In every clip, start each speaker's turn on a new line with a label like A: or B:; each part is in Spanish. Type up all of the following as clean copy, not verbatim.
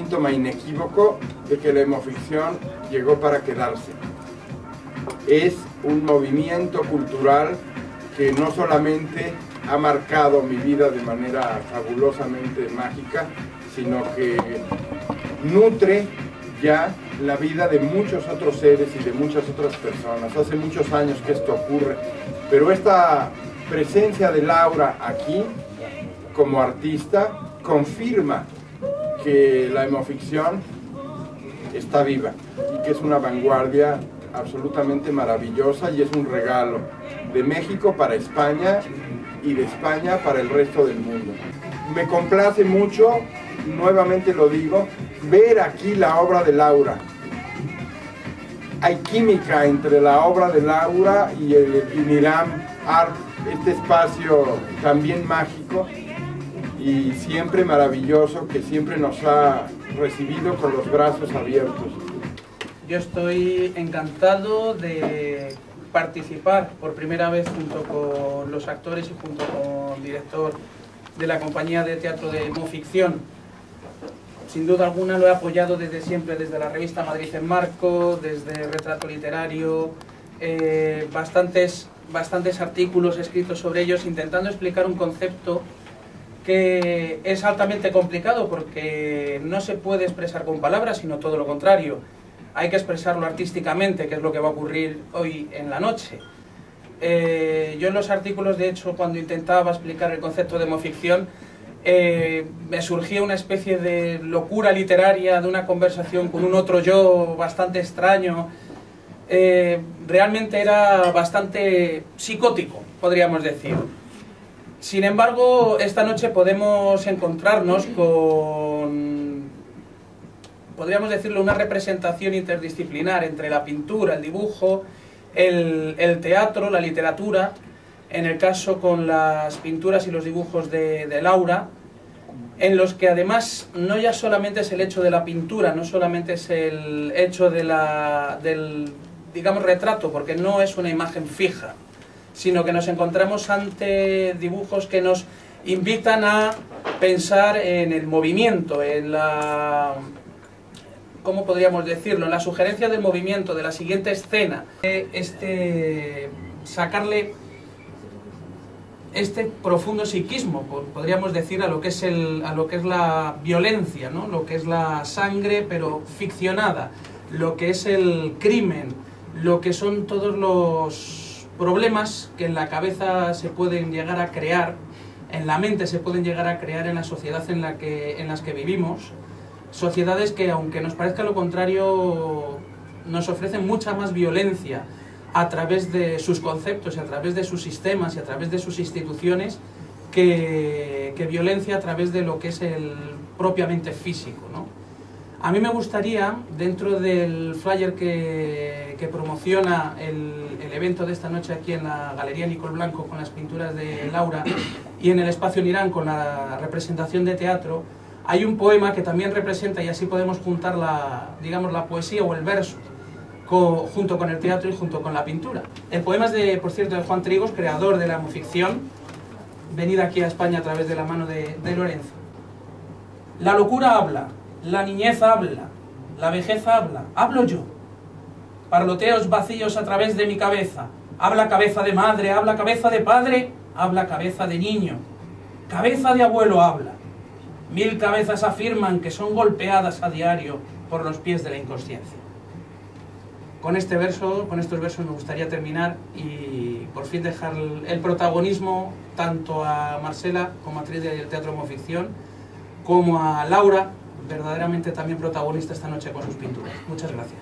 A: síntoma inequívoco de que la hemoficción llegó para quedarse. Es un movimiento cultural que no solamente ha marcado mi vida de manera fabulosamente mágica, sino que nutre ya la vida de muchos otros seres y de muchas otras personas. Hace muchos años que esto ocurre, pero esta presencia de Laura aquí, como artista, confirma que la hemoficción está viva y que es una vanguardia absolutamente maravillosa y es un regalo de México para España y de España para el resto del mundo. Me complace mucho, nuevamente lo digo, ver aquí la obra de Laura. Hay química entre la obra de Laura y el Niram Art, este espacio también mágico y siempre maravilloso, que siempre nos ha recibido con los brazos abiertos.
B: Yo estoy encantado de participar por primera vez junto con los actores y junto con el director de la compañía de teatro de Hemoficción. Sin duda alguna lo he apoyado desde siempre, desde la revista Madrid en Marco, desde Retrato Literario, bastantes artículos escritos sobre ellos, intentando explicar un concepto que es altamente complicado porque no se puede expresar con palabras, sino todo lo contrario. Hay que expresarlo artísticamente, que es lo que va a ocurrir hoy en la noche. Yo en los artículos, de hecho, cuando intentaba explicar el concepto de hemoficción, me surgía una especie de locura literaria, de una conversación con un otro yo bastante extraño. Realmente era bastante psicótico, podríamos decir. Sin embargo, esta noche podemos encontrarnos con, podríamos decirlo, una representación interdisciplinar entre la pintura, el dibujo, el teatro, la literatura, en el caso con las pinturas y los dibujos de Laura, en los que además no ya solamente es el hecho de la pintura, no solamente es el hecho del, digamos, retrato, porque no es una imagen fija, sino que nos encontramos ante dibujos que nos invitan a pensar en el movimiento, en la, ¿cómo podríamos decirlo?, en la sugerencia del movimiento, de la siguiente escena, sacarle este profundo psiquismo, podríamos decir, a lo que es la violencia, ¿no?, lo que es la sangre pero ficcionada, lo que es el crimen, lo que son todos los problemas que en la cabeza se pueden llegar a crear, en la mente se pueden llegar a crear en la sociedad en las que vivimos, sociedades que, aunque nos parezca lo contrario, nos ofrecen mucha más violencia a través de sus conceptos y a través de sus sistemas y a través de sus instituciones que violencia a través de lo que es el propiamente físico, ¿no? A mí me gustaría, dentro del flyer que promociona el evento de esta noche aquí en la Galería Nicol Blanco con las pinturas de Laura y en el Espacio Nirán con la representación de teatro, hay un poema que también representa, y así podemos juntar digamos, la poesía o el verso junto con el teatro y junto con la pintura. El poema es, por cierto, de Juan Trigos, creador de la hemoficción, venida aquí a España a través de la mano de Lorenzo. La locura habla, la niñez habla, la vejez habla, hablo yo. Parloteos vacíos a través de mi cabeza. Habla cabeza de madre, habla cabeza de padre, habla cabeza de niño. Cabeza de abuelo habla. 1000 cabezas afirman que son golpeadas a diario por los pies de la inconsciencia. Con estos versos me gustaría terminar y por fin dejar el protagonismo tanto a Marcela, como actriz del Teatro Hemoficción, como a Laura, verdaderamente también protagonista esta noche con sus pinturas. Muchas gracias.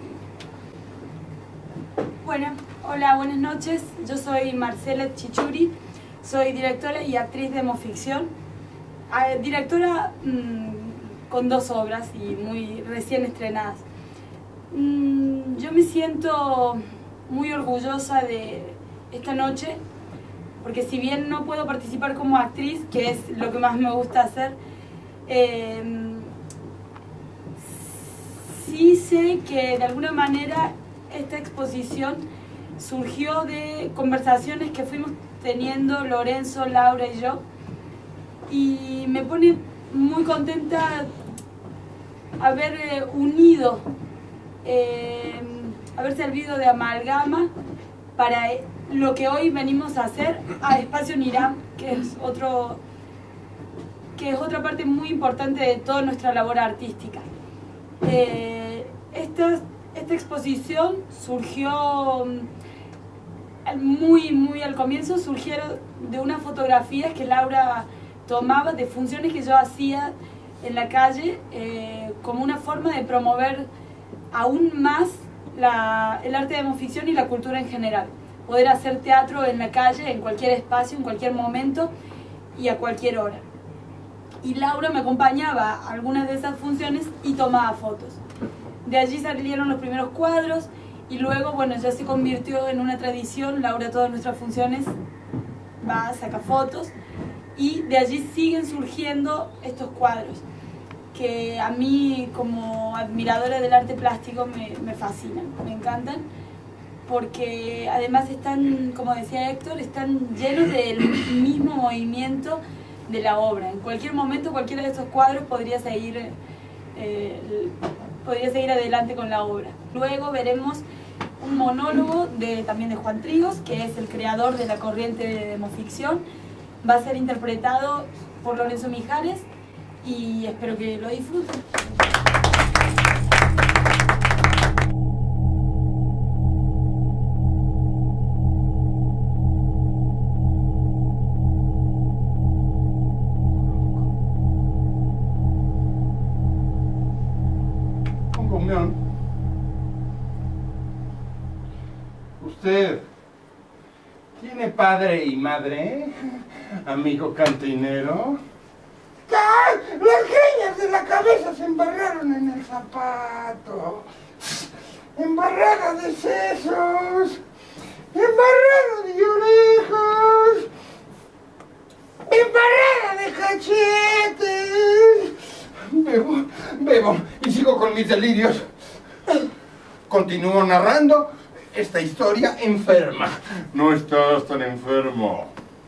C: Bueno, hola, buenas noches. Yo soy Marcela Chichuri, soy directora y actriz de Hemoficción. Directora con 2 obras y muy recién estrenadas. Yo me siento muy orgullosa de esta noche, porque si bien no puedo participar como actriz, que es lo que más me gusta hacer, sí sé que de alguna manera esta exposición surgió de conversaciones que fuimos teniendo Lorenzo, Laura y yo, y me pone muy contenta haber unido, haber servido de amalgama para lo que hoy venimos a hacer a Espacio Niram, que es otra parte muy importante de toda nuestra labor artística. Esta exposición surgió muy al comienzo, surgieron de unas fotografías que Laura tomaba de funciones que yo hacía en la calle, como una forma de promover aún más el arte de hemoficción y la cultura en general. Poder hacer teatro en la calle, en cualquier espacio, en cualquier momento y a cualquier hora. Y Laura me acompañaba a algunas de esas funciones y tomaba fotos. De allí salieron los primeros cuadros y luego, bueno, ya se convirtió en una tradición. Laura, todas nuestras funciones va, saca fotos y de allí siguen surgiendo estos cuadros que a mí, como admiradora del arte plástico, me fascinan, me encantan, porque además están, como decía Héctor, están llenos del mismo movimiento de la obra. En cualquier momento cualquiera de estos cuadros podría seguir adelante con la obra. Luego veremos un monólogo también de Juan Trigos, que es el creador de la corriente de hemoficción. Va a ser interpretado por Lorenzo Mijares y espero que lo disfruten.
A: ¿Usted tiene padre y madre, amigo cantinero? ¡Ah! Las greñas de la cabeza se embarraron en el zapato. Embarrada de sesos, embarrada de orejas, embarrada de cachetes. Bebo y sigo con mis delirios. Continúo narrando esta historia enferma. No estás tan enfermo.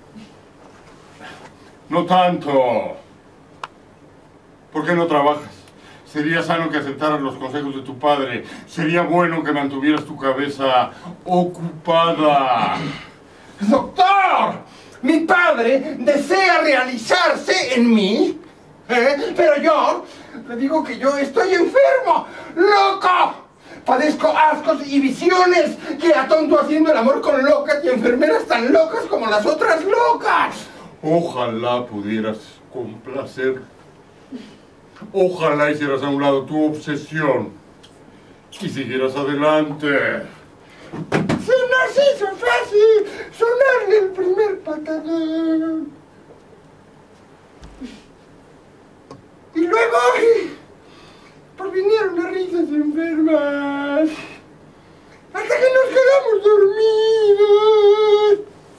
A: No tanto. ¿Por qué no trabajas? Sería sano que aceptaras los consejos de tu padre. Sería bueno que mantuvieras tu cabeza ocupada. ¡Doctor! Mi padre desea realizarse en mí, pero yo le digo que yo estoy enfermo, ¡loco! Padezco ascos y visiones que atonto haciendo el amor con locas y enfermeras tan locas como las otras locas. Ojalá pudieras complacer. Ojalá hicieras a un lado tu obsesión y siguieras adelante. Se nos hizo fácil sonarle el primer patadón. Y luego pues vinieron las risas enfermas, hasta que nos quedamos dormidos.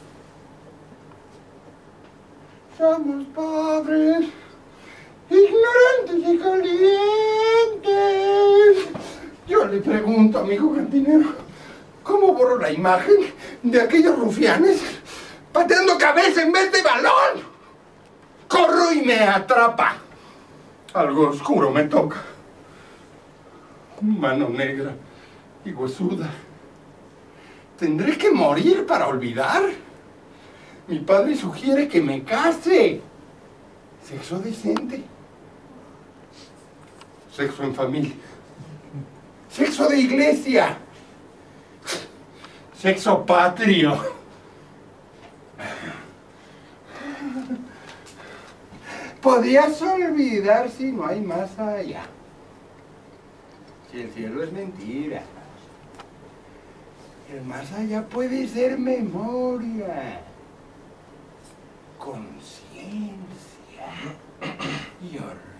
A: Somos pobres, ignorantes y calientes. Yo le pregunto, amigo cantinero, ¿cómo borro la imagen de aquellos rufianes pateando cabeza en vez de balón? Corro y me atrapa. Algo oscuro me toca. Mano negra y huesuda. ¿Tendré que morir para olvidar? Mi padre sugiere que me case. Sexo decente. Sexo en familia. Sexo de iglesia. Sexo patrio. Podrías olvidar si no hay más allá. Si el cielo es mentira. El más allá puede ser memoria, conciencia y olvido.